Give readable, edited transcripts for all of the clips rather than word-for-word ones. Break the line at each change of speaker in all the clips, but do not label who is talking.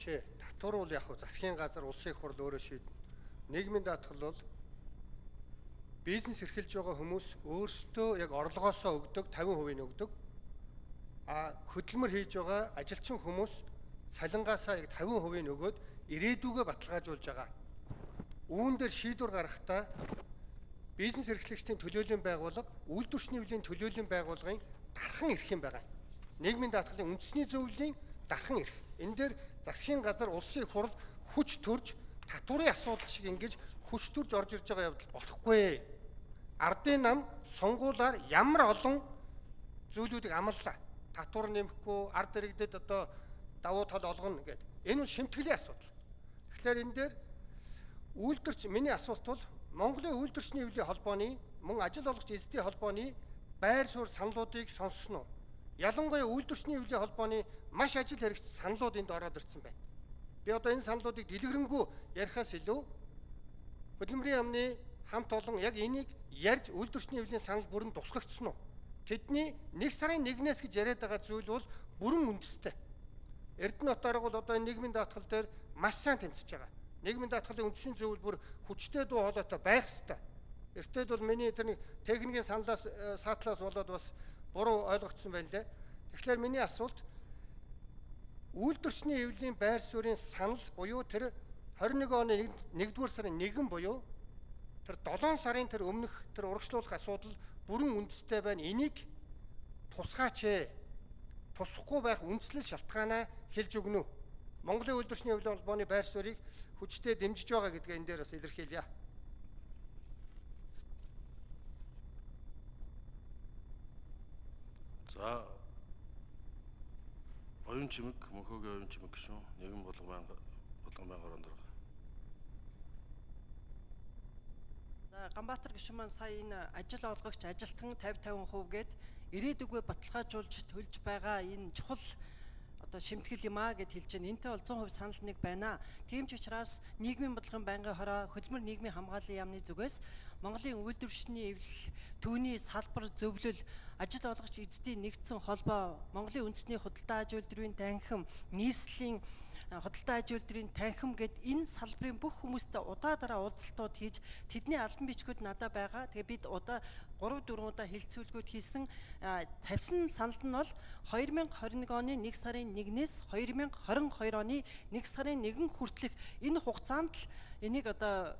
Татвар бол яг засгийн газар улсын их хурл өөрөө шийднэ. Нийгмийн даатгал бол бизнес эрхэлж байгаа хүмүүс өөрсдөө яг орлогоосоо өгдөг 50% нь өгдөг. Хөдөлмөр хийж байгаа ажилчин хүмүүс цалингаасаа яг 50% нь өгөөд ирээдүгөө баталгаажуулж байгаа. Үүн дээр шийдвэр гаргахдаа бизнес эрхлэгчдийн төлөөллийн байгууллага, үйлдвэрчний хөвлийн төлөөллийн байгууллагын дархан эрх юм байгаа. Нийгмийн даатгалын үндэсний зөвлөлийн дархан эрх. Энэ дээр засгийн газар улсын их хурл хүч төрж татварын асуудал шиг ингэж хүч төрж орж ирж байгаа явдал болохгүй. Ардын нам сонгуулаар ямар олон зүйлүүдийг амллаа. Татвар нэмэхгүй, ард иргэдэд одоо давуу тал олгоно гэдэг. Энэ нь шимтгэлийн асуудал. Тэгэхээр энэ дээр миний асуулт бол Монголын үйлдвэрчний хөвлийн холбооны мөн ажил олгогч эзэдийн холбооны байр суурь саналуудыг сонссон уу? Ялангуяа үйлдвэрчний хөвлийн холбооны маш ажил хэрэгч саналууд энд ороод ирсэн байна. Би одоо энэ саналуудыг дэлгэрэнгүй ярихаас илүү хөдөлмөрийн яамны хамт олон яг энийг ярьж үйлдвэрчний хөвлийн санал бүрэн тусгагдсан уу? Тэдний 1 сарын 1-ээс гэж яриад байгаа зүйл бол бүрэн үндэстэй. Эрдэнэ хотоор бол одоо энэ нийгмийн даатгал дээр маш сайн тэмцэж байгаа. Нийгмийн даатгалын үндэсний зөвлөл бүр хүчтэй дуу хоолойтой байх ёстой. Эртээд бол миний тэр техникийн саналаас саатлаас болоод бас буруу ойлгогдсон байна лээ. Тэгэхээр миний асуулт үйлдвэрчний хөвлийн байр суурийн санал буюу тэр 21 оны 1-р сарын 1 буюу тэр 7 сарын тэр өмнөх тэр урагшлуулах асуудал бүрэн үндэстэй байна. Энийг тусгаач. Тусахгүй байх үндслэл шалтгаанаа хэлж өгнө үү? Монголын үйлдвэрчний хөвлийн холбооны байр суурийг хүчтэй дэмжиж байгаа гэдгээ энэ дээр бас илэрхийлье.
За оюун чимэг, мөнхөгийн оюун чимэг гişүн нийгэм болгон байнгын ороонд байгаа.
За Ганбаатар гишүүн маань сая энэ ажил олгогч ажилтан 50-50% гээд ирээдүгөө баталгаажуулж төлж байгаа энэ чухал одоо шимтгэл юм аа гэд хэлж байна. Энтэй бол 100% санал нэг байна. Тийм ч учраас нийгмийн бодлогын байнгын хороо хөдөлмөр нийгмийн хамгааллын яамны зүгээс Монголын үйлдвэрчний эвлэл, түүний салбар зөвлөл, ажил олгогч эзэдийн нэгдсэн холбоо, Монголын үндэсний худалдаа аж үйлдвэрийн танхим, нийслэлийн худалдаа аж үйлдвэрийн танхим гэд энэ салбарын бүх хүмүүстэй удаа уулзалтууд хийж тэдний албан бичгүүд надад байгаа. Тэгээ бид 3-4 удаа хилцүүлгүүд хийсэн тавьсан санал нь бол 2021 оны 1 сарын 1-ээс 2022 оны 1 сарын 1 хүртэлх энэ хугацаанд л энийг одоо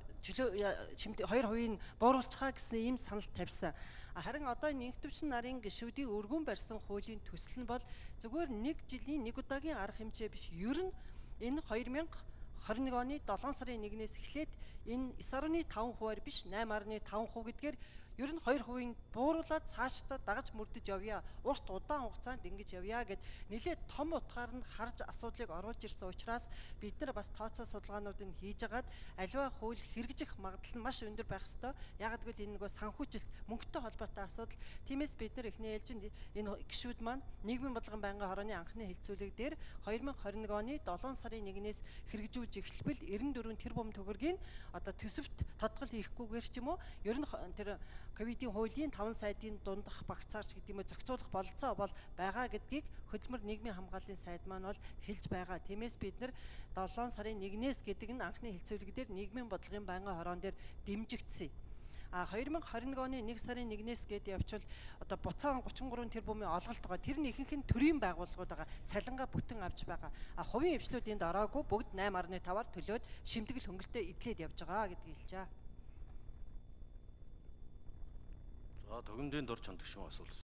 2% нь бууруулчихаа гэсэн ийм санал тавьсан. Харин одоо нэгдвэрчин нарын гишүүдийн өргөн барьсан хуулийн төсөл нь бол зөвхөн 1 жилийн 1 удаагийн арга хэмжээ биш. Ер нь энэ 2021 оны 7 сарын 1-ээс эхлээд энэ 9.5%-аар биш 8.5% гэдгээр ер нь 2% бууруулаад цаашдаа дагаж мөрдөж явъя. Урт удаан хугацаанд ингэж явъя гэд нэлээд том утгаар нь харж асуудлыг оруулж ирсэн учраас бид нар бас тооцоо судалгаануудыг хийж агаад аливаа хууль хэрэгжих магадлал нь маш өндөр байх ёстой. Яг гэвэл энэ нөгөө санхүүжилт мөнгөтэй холбоотой асуудал. Тиймээс бид нар эхний ээлжинд энэ гишүүд маань нийгмийн бодлогын байнгын хорооны анхны хилцүүлэг дээр 2021 оны 7 сарын 1-ээс хэрэгжүүлж эхлэвэл 94 тэрбум төгрөгийн одоо төсөвт тодгол хийхгүйгээр ч юм уу ер нь тэр ковидын хуулийн 5 сайдын дундах багцаарч гэдэг юм уу зохицуулах бололцоо бол байгаа гэдгийг хөдөлмөр нийгмийн хамгааллын сайд маань бол хэлж байгаа. Тиймээс бид нар 7 сарын 1-ээс гэдэг нь анхны хилцүүлэг дээр нийгмийн бодлогын байнгын хороон дээр дэмжигдсэн. 2021 оны 1 сарын 1-ээс гээд явчвал одоо буцаан 33 тэрбумын олголт байгаа. Тэр нь ихэнх нь төрийн байгууллагууд байгаа. Цалингаа бүтэн авч байгаа. Хувийн эвшлүүд энд ороогүй бүгд 8.5-аар төлөөд шимтгэл хөнгөлтөө эдлээд явж байгаа гэдгийг хэлжээ.
За тогиндын дор чанд гişүн асуулт.